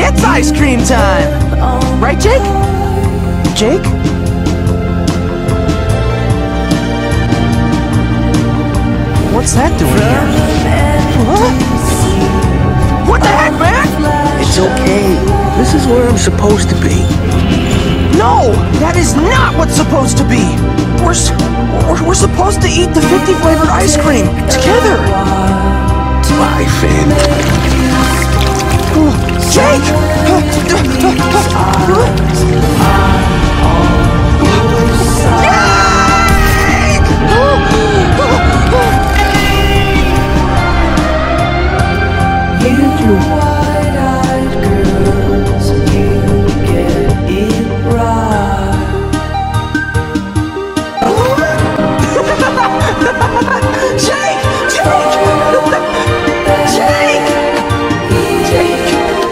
It's ice cream time! Right, Jake? Jake? What's that doing here? What? What the heck, man? It's okay. This is where I'm supposed to be. No! That is not what's supposed to be! We're supposed to eat the 50 flavored ice cream together! Bye, Finn. Jake!